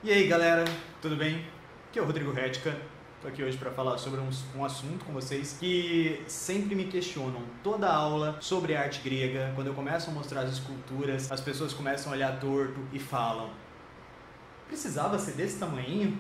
E aí galera, tudo bem? Aqui é o Rodrigo Retka, estou aqui hoje para falar sobre um assunto com vocês que sempre me questionam. Toda aula sobre arte grega, quando eu começo a mostrar as esculturas, as pessoas começam a olhar torto e falam: precisava ser desse tamanhinho?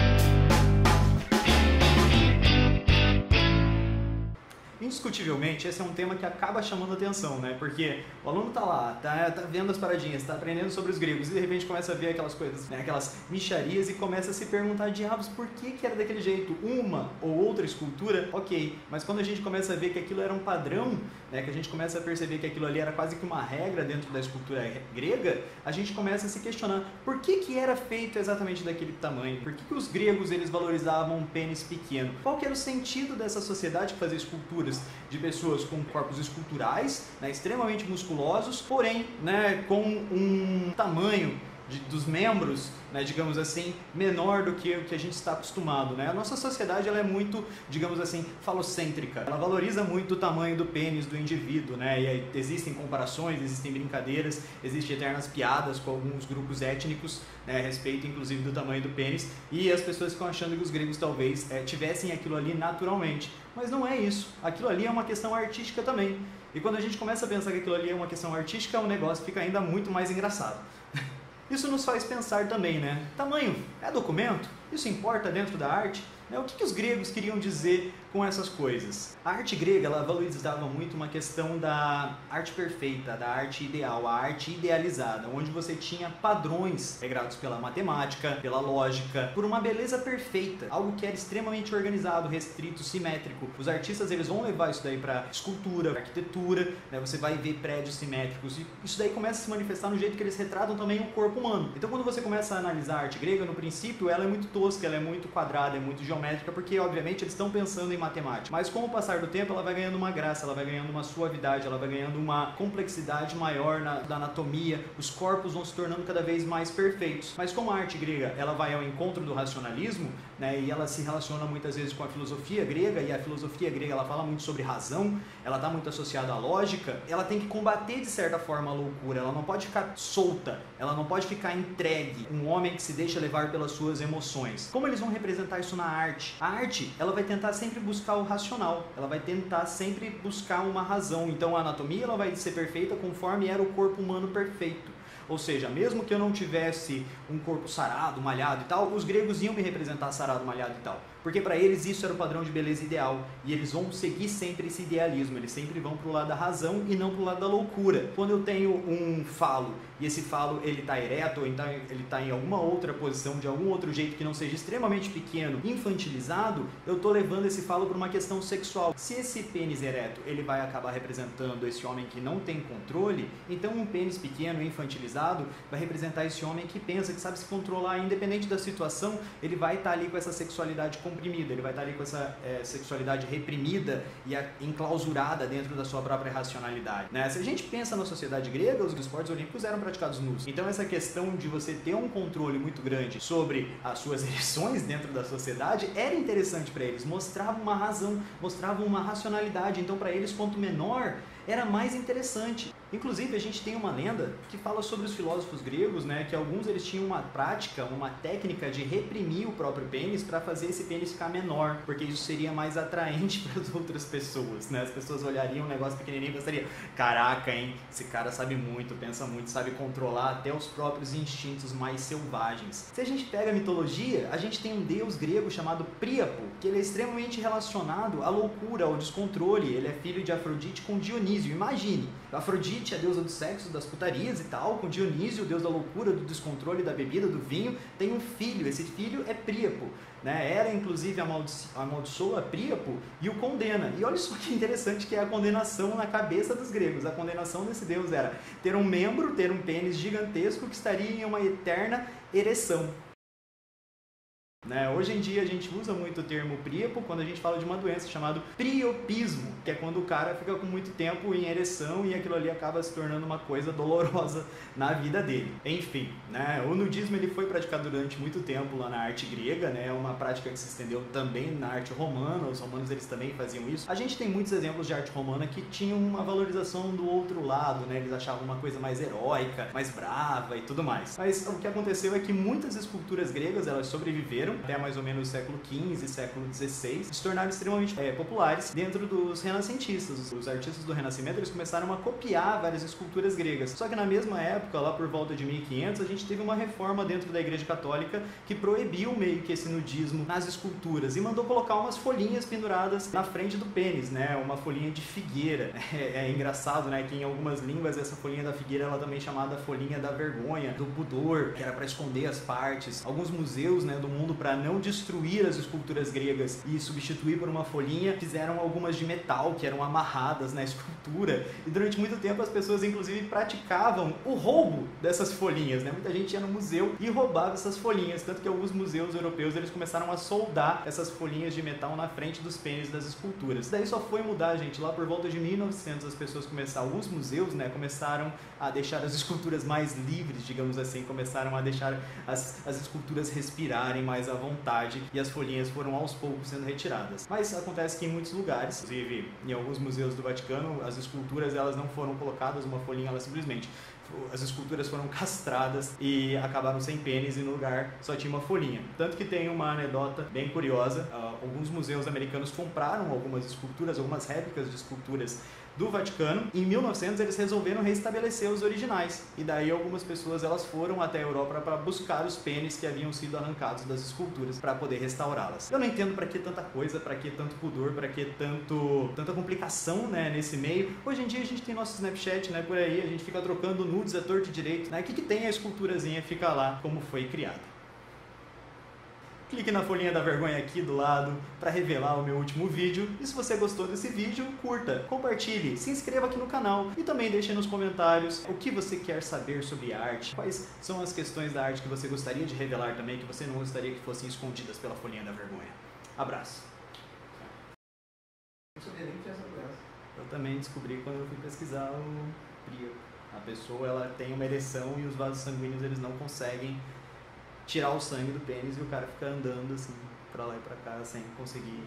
Indiscutivelmente, esse é um tema que acaba chamando atenção, né? Porque o aluno tá lá, tá vendo as paradinhas, tá aprendendo sobre os gregos e de repente começa a ver aquelas coisas, né? Aquelas mixarias e começa a se perguntar, diabos, por que era daquele jeito? Uma ou outra escultura, ok, mas quando a gente começa a ver que aquilo era um padrão, né? Que a gente começa a perceber que aquilo ali era quase que uma regra dentro da escultura grega, a gente começa a se questionar por que era feito exatamente daquele tamanho? Por que os gregos eles valorizavam um pênis pequeno? Qual que era o sentido dessa sociedade que fazia esculturas de pessoas com corpos esculturais, né, extremamente musculosos, porém, né, com um tamanho dos membros, né, digamos assim, menor do que o que a gente está acostumado, né? A nossa sociedade ela é muito, digamos assim, falocêntrica. Ela valoriza muito o tamanho do pênis do indivíduo, né? E aí existem comparações, existem brincadeiras, existem eternas piadas com alguns grupos étnicos, né, a respeito inclusive do tamanho do pênis, e as pessoas ficam achando que os gregos talvez tivessem aquilo ali naturalmente. Mas não é isso. Aquilo ali é uma questão artística também. E quando a gente começa a pensar que aquilo ali é uma questão artística, o negócio fica ainda muito mais engraçado. Isso nos faz pensar também, né? Tamanho é documento? Isso importa dentro da arte? O que os gregos queriam dizer com essas coisas? A arte grega ela valorizava muito uma questão da arte perfeita, da arte ideal, a arte idealizada, onde você tinha padrões regrados pela matemática, pela lógica, por uma beleza perfeita, algo que era extremamente organizado, restrito, simétrico. Os artistas eles vão levar isso daí para escultura, para arquitetura, né? Você vai ver prédios simétricos e isso daí começa a se manifestar no jeito que eles retratam também o corpo humano. Então quando você começa a analisar a arte grega, no princípio ela é muito tosca, ela é muito quadrada, é muito geométrica, porque obviamente eles estão pensando em matemática. Mas com o passar do tempo ela vai ganhando uma graça, ela vai ganhando uma suavidade, ela vai ganhando uma complexidade maior da anatomia, os corpos vão se tornando cada vez mais perfeitos. Mas como a arte grega ela vai ao encontro do racionalismo, né, e ela se relaciona muitas vezes com a filosofia grega, e a filosofia grega ela fala muito sobre razão, ela está muito associada à lógica, ela tem que combater de certa forma a loucura, ela não pode ficar solta, ela não pode ficar entregue, um homem que se deixa levar pelas suas emoções. Como eles vão representar isso na arte? A arte, ela vai tentar sempre buscar o racional, ela vai tentar sempre buscar uma razão, então a anatomia ela vai ser perfeita conforme era o corpo humano perfeito. Ou seja, mesmo que eu não tivesse um corpo sarado, malhado e tal, os gregos iam me representar sarado, malhado e tal. Porque para eles isso era o padrão de beleza ideal. E eles vão seguir sempre esse idealismo, eles sempre vão pro lado da razão e não pro lado da loucura. Quando eu tenho um falo e esse falo ele tá ereto, ou então ele tá em alguma outra posição, de algum outro jeito que não seja extremamente pequeno, infantilizado, eu tô levando esse falo para uma questão sexual. Se esse pênis ereto ele vai acabar representando esse homem que não tem controle, então um pênis pequeno, infantilizado, vai representar esse homem que pensa, que sabe se controlar, independente da situação, ele vai estar ali com essa sexualidade comprimida, ele vai estar ali com essa sexualidade reprimida e enclausurada dentro da sua própria racionalidade, né? Se a gente pensa na sociedade grega, os esportes olímpicos eram praticados nus. Então essa questão de você ter um controle muito grande sobre as suas ereções dentro da sociedade era interessante para eles, mostrava uma razão, mostrava uma racionalidade, então para eles quanto menor era mais interessante. Inclusive a gente tem uma lenda que fala sobre os filósofos gregos, né, que alguns eles tinham uma prática, uma técnica de reprimir o próprio pênis para fazer esse pênis ficar menor, porque isso seria mais atraente para as outras pessoas, né? As pessoas olhariam um negócio pequenininho e pensariam: caraca, hein, esse cara sabe muito, pensa muito, sabe controlar até os próprios instintos mais selvagens. Se a gente pega a mitologia, a gente tem um deus grego chamado Príapo, que ele é extremamente relacionado à loucura, ao descontrole. Ele é filho de Afrodite com Dionísio. Imagine, Afrodite, a deusa do sexo, das putarias e tal, com Dionísio, o deus da loucura, do descontrole, da bebida, do vinho, tem um filho, esse filho é Príapo, né? Ela inclusive amaldiçoa Príapo e o condena. E olha só que interessante que é a condenação na cabeça dos gregos. A condenação desse deus era ter um membro, ter um pênis gigantesco que estaria em uma eterna ereção. né? Hoje em dia a gente usa muito o termo príapo quando a gente fala de uma doença chamada priopismo, que é quando o cara fica com muito tempo em ereção e aquilo ali acaba se tornando uma coisa dolorosa na vida dele. Enfim, né? O nudismo ele foi praticado durante muito tempo lá na arte grega, né? É uma prática que se estendeu também na arte romana, os romanos eles também faziam isso. A gente tem muitos exemplos de arte romana que tinham uma valorização do outro lado, né? Eles achavam uma coisa mais heróica, mais brava e tudo mais. Mas o que aconteceu é que muitas esculturas gregas elas sobreviveram até mais ou menos o século XV, século XVI, se tornaram extremamente populares dentro dos renascentistas. Os artistas do Renascimento eles começaram a copiar várias esculturas gregas. Só que na mesma época, lá por volta de 1500, a gente teve uma reforma dentro da Igreja Católica que proibiu meio que esse nudismo nas esculturas e mandou colocar umas folhinhas penduradas na frente do pênis, né? Uma folhinha de figueira. É engraçado, né? Que em algumas línguas essa folhinha da figueira ela também é chamada folhinha da vergonha, do pudor, que era para esconder as partes. Alguns museus, né, do mundo, para não destruir as esculturas gregas e substituir por uma folhinha, fizeram algumas de metal que eram amarradas na escultura. E durante muito tempo as pessoas inclusive praticavam o roubo dessas folhinhas, né? Muita gente ia no museu e roubava essas folhinhas, tanto que alguns museus europeus eles começaram a soldar essas folhinhas de metal na frente dos pênis das esculturas. Daí só foi mudar, gente, lá por volta de 1900 as pessoas começaram, alguns museus, né, começaram a deixar as esculturas mais livres, digamos assim, começaram a deixar as esculturas respirarem mais à vontade e as folhinhas foram aos poucos sendo retiradas. Mas acontece que em muitos lugares, inclusive em alguns museus do Vaticano, as esculturas elas não foram colocadas uma folhinha, elas simplesmente as esculturas foram castradas e acabaram sem pênis e no lugar só tinha uma folhinha. Tanto que tem uma anedota bem curiosa, alguns museus americanos compraram algumas esculturas, algumas réplicas de esculturas do Vaticano. Em 1900 eles resolveram restabelecer os originais e daí algumas pessoas elas foram até a Europa para buscar os pênis que haviam sido arrancados das esculturas para poder restaurá-las. Eu não entendo para que tanta coisa, para que tanto pudor, para que tanta complicação, né, nesse meio. Hoje em dia a gente tem nosso Snapchat, né, por aí, a gente fica trocando nudes a torto e direito, né? O que tem a esculturazinha fica lá como foi criada. Clique na folhinha da vergonha aqui do lado para revelar o meu último vídeo. E se você gostou desse vídeo, curta, compartilhe, se inscreva aqui no canal e também deixe nos comentários o que você quer saber sobre arte. Quais são as questões da arte que você gostaria de revelar também, que você não gostaria que fossem escondidas pela folhinha da vergonha. Abraço. Eu também descobri quando eu fui pesquisar o príapo. A pessoa ela tem uma ereção e os vasos sanguíneos eles não conseguem tirar o sangue do pênis e o cara fica andando assim pra lá e pra cá sem conseguir.